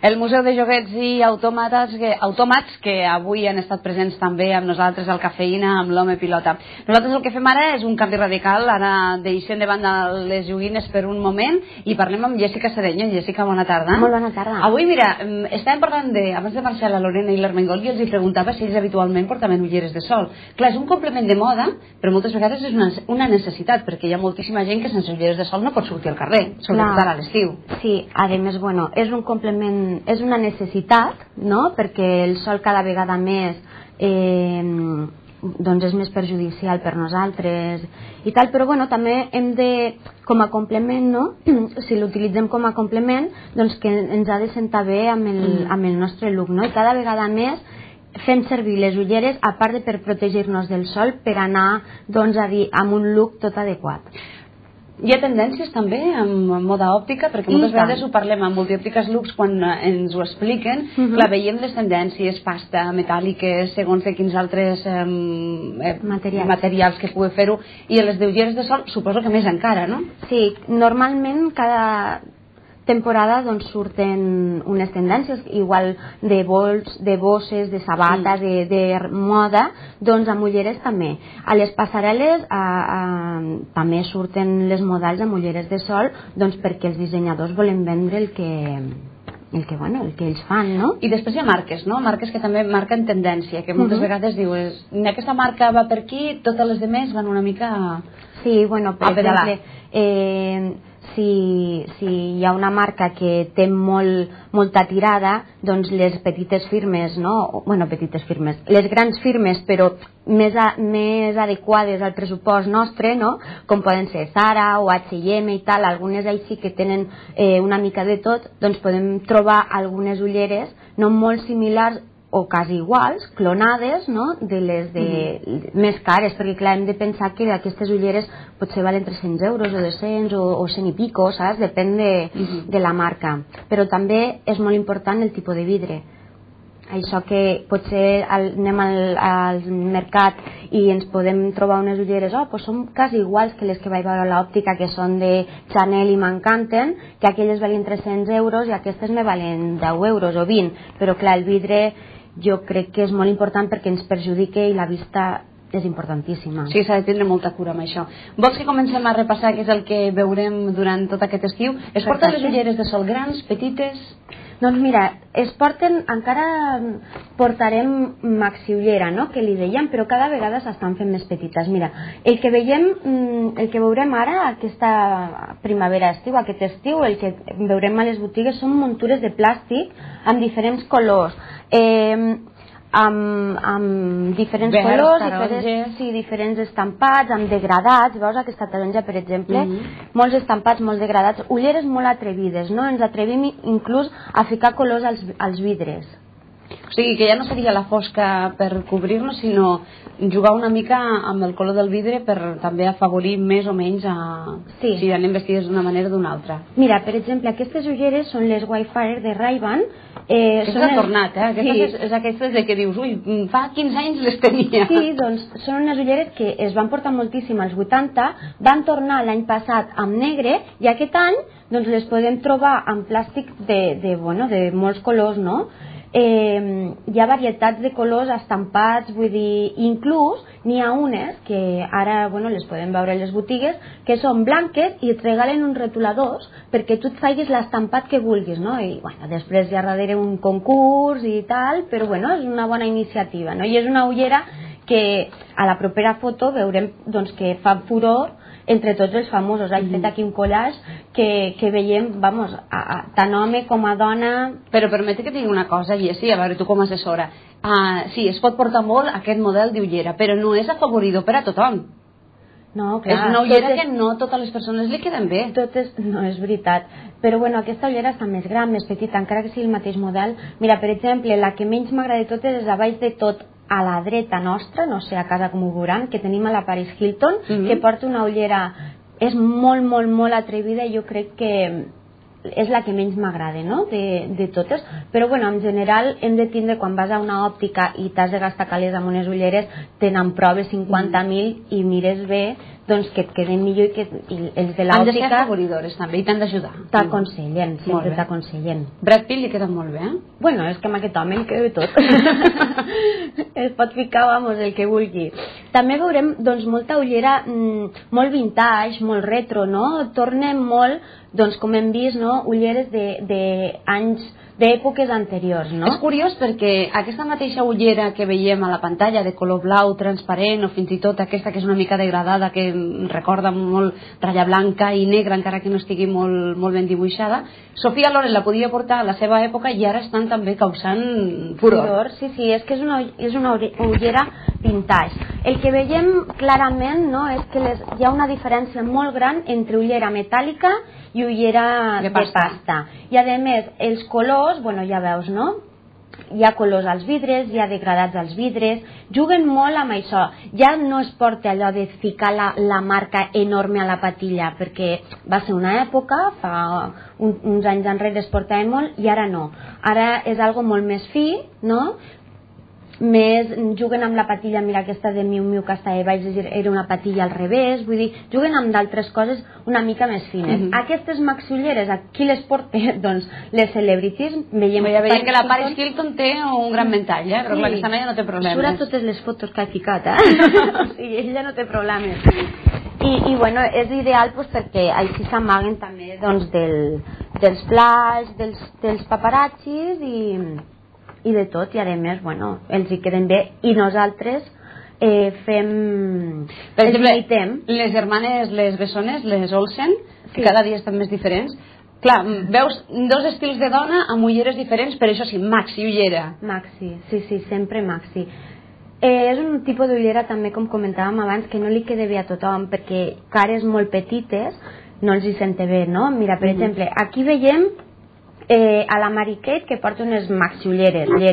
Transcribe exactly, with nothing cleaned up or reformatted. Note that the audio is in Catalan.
el Museu de Joguets i Autòmats, que, autòmats, que avui han estat presents també amb nosaltres al Cafeïna, amb l'Home Pilota. Nosaltres el que fem ara és un canvi radical, ara deixem de banda les joguines per un moment i parlem amb Jessica Sedeño. Jessica, bona tarda. Molt bona tarda. Avui, mira, estàvem parlant de, abans de marxar la Lorena i l'Armengol, i els hi preguntava si ells habitualment portaven ulleres de sol. Clar, és un complement de moda, però moltes vegades és una, una necessitat, perquè hi ha moltíssima gent que sense ulleres de sol no pot sortir al carrer, sobretot ara a l'estiu. Sí, a més, bueno, és un complement, és una necessitat, no?, perquè el sol cada vegada més eh, doncs és més perjudicial per nosaltres i tal, però bueno, també hem de, com a complement, no?, si l'utilitzem com a complement, doncs que ens ha de sentar bé amb el, mm. amb el nostre look, no?, i cada vegada més fem servir les ulleres, a part de per protegir-nos del sol, per anar, doncs, a dir, amb un look tot adequat. Hi ha tendències també amb moda òptica, perquè moltes I vegades tant. Ho parlem amb Multiòptiques Lux quan ens ho expliquen, uh -huh. clar, veiem les tendències, pasta, metàl·liques, segons de quins altres eh, materials. materials que pugui fer-ho, i a les d'ulleres de sol suposo que més encara, no? Sí, normalment cada temporada doncs surten unes tendències, igual de bols, de bosses, de sabates, sí. de, de moda, doncs amb ulleres també. A les passarel·les a, a, també surten les models amb ulleres de sol, doncs perquè els dissenyadors volen vendre el que, el que, bueno, el que ells fan, no? I després hi ha marques, no? Marques que també marquen tendència, que moltes uh -huh. vegades dius, aquesta marca va per aquí, totes les demés van una mica a... Sí, bueno, per exemple, eh, Si, si hi ha una marca que té molt, molta tirada, doncs les petites firmes, no? Bueno, petites firmes, les grans firmes, però més, a, més adequades al pressupost nostre, no? Com poden ser Zara o H i M i tal, algunes així que tenen eh, una mica de tot, doncs podem trobar algunes ulleres no molt similars o quasi iguals, clonades, no?, de les de mm. més cares, perquè clar, hem de pensar que aquestes ulleres potser valen tres-cents euros o dos-cents o, o cent i pico, saps? Depèn de, mm-hmm. de la marca. Però també és molt important el tipus de vidre. Això que potser al, anem al, al mercat i ens podem trobar unes ulleres, oh, doncs són quasi iguals que les que vaig veure a l'òptica, que són de Chanel i m'encanten, que aquelles valien tres-cents euros i aquestes me valen deu euros o vint, però clar, el vidre jo crec que és molt important perquè ens perjudica i la vista és importantíssima. Sí, s'ha de tindre molta cura amb això. Vols que comencem a repassar què és el que veurem durant tot aquest estiu? Es porten les ulleres de sol grans, petites? Doncs mira, es porten, encara portarem maxiullera, no?, que li dèiem, però cada vegada s'estan fent més petites. Mira, el que veiem, el que veurem ara, aquesta primavera-estiu, aquest estiu, el que veurem a les botigues són muntures de plàstic amb diferents colors. Eh, amb, amb diferents Verds, colors, diferents, sí, diferents estampats, amb degradats, veus aquesta taronja, per exemple, mm-hmm. molts estampats, molts degradats, ulleres molt atrevides, no? Ens atrevim inclús a ficar colors als, als vidres. O sigui, que ja no seria la fosca per cobrir-nos, sinó jugar una mica amb el color del vidre per també afavorir més o menys a... sí. si anem vestides d'una manera o d'una altra. Mira, per exemple, aquestes ulleres són les Wayfarer de Ray-Ban. Eh, són el... tornat, eh? Aquestes sí. és, és aquestes de que dius, ui, fa quinze anys les tenia. Sí, doncs són unes ulleres que es van portar moltíssim als vuitanta, van tornar l'any passat amb negre i aquest any doncs les podem trobar amb plàstic de, de, bueno, de molts colors, no? Eh, hi ha varietats de colors estampats, vull dir, inclús n'hi ha unes que ara, bueno, les podem veure a les botigues, que són blanques i et regalen uns retoladors perquè tu et facis l'estampat que vulguis, no? I, bueno, després hi ha darrere un concurs i tal, però, bueno, és una bona iniciativa, no? I és una ullera que a la propera foto veurem, doncs, que fa furor entre tots els famosos. He fet aquí un collage que, que veiem, vamos, a, a, tant home com a dona. Però permeti que digui una cosa, Jessi, a veure, tu com a assessora. Uh, sí, es pot portar molt aquest model d'ullera, però no és afavoridor per a tothom. No, clar. És una ullera que no a totes les persones li queden bé. Tot és, no, és veritat. Però bueno, aquesta ullera està més gran, més petita, encara que sigui el mateix model. Mira, per exemple, la que menys m'agrada de totes és a baix de tot, a la dreta nostra, no sé a casa com ho veuran, que tenim a la Paris Hilton, mm-hmm. que porta una ullera, és molt, molt, molt atrevida i jo crec que és la que menys m'agrada, no?, de, de totes, però bueno, en general hem de tindre, quan vas a una òptica i t'has de gastar calés amb unes ulleres, tenen proves cinquanta mil i mires bé doncs que et queden millor i que i els de l'òptica... Han de ser afavoridores també i t'han d'ajudar. T'aconsellen, sempre t'aconsellen. Brad Pitt li queda molt bé, eh? Bueno, és que amb aquest home li queda tot. Es pot ficar, vamos, el que vulgui. També veurem, doncs, molta ullera mmm, molt vintage, molt retro, no? Tornen molt, doncs, com hem vist, no? Ulleres d'anys... d'èpoques anteriors, no? És curiós perquè aquesta mateixa ullera que veiem a la pantalla de color blau transparent o fins i tot aquesta que és una mica degradada que recorda molt ratlla blanca i negra encara que no estigui molt, molt ben dibuixada, Sofia Loren la podia portar a la seva època i ara estan també causant furor. Furor, sí, sí, és que és una, és una ullera vintage. El que veiem clarament, no, és que les, hi ha una diferència molt gran entre ullera metàl·lica i ullera de pasta. de pasta. I a més, els colors, bueno, ja veus, no? Hi ha colors als vidres, hi ha degradats als vidres, juguen molt amb això. Ja no es porta allò de ficar la, la marca enorme a la patilla, perquè va ser una època, fa un, uns anys enrere es portava molt, i ara no. Ara és algo molt més fi, no? Més juguen amb la patilla, mira aquesta de Miu Miu que estava baix, era una patilla al revés, vull dir, juguen amb d'altres coses una mica més fines. Uh -huh. Aquestes maxulleres, a qui les porta? Doncs les celebrities, veiem, ja veiem que la Paris Hilton té un gran ventall, eh? Però sí, aquesta noia no té problemes. Surt a totes les fotos que ha ficat, eh? O sigui, ella no té problemes. I, i bueno, és ideal pues, perquè així s'amaguen també doncs, del, dels flash, dels, dels paparazzis i... i de tot, i a més, bueno, els hi queden bé i nosaltres eh, fem per exemple, les germanes, les bessones, les Olsen, que sí. Cada dia estan més diferents. Clar, veus dos estils de dona amb ulleres diferents, però això sí, maxi ullera. Maxi, sí, sí, sempre maxi. Eh, és un tipus d'ullera també, com comentàvem abans, que no li queda bé a tothom, perquè cares molt petites no els hi sente bé, no? Mira, per mm-hmm. exemple, aquí veiem Eh, a la Mary Kate que porta unes maxi ulleres